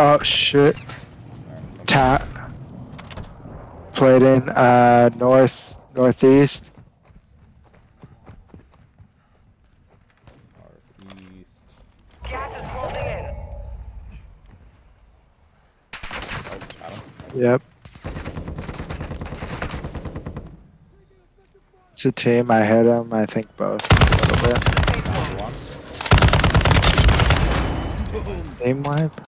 Oh shit. Tap. Played in northeast. Northeast. Gas is closing in. Oh, got him. Nice. Yep. It's a team. I hit him. I think both a little bit. Down to one. Team wipe.